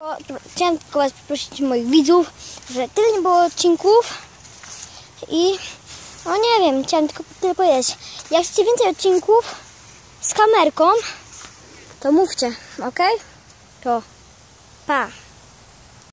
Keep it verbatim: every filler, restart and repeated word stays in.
O, chciałem tylko was poprosić moich widzów, że tyle nie było odcinków i no nie wiem, chciałem tylko tyle powiedzieć. Jak chcecie więcej odcinków z kamerką, to mówcie, ok? To pa!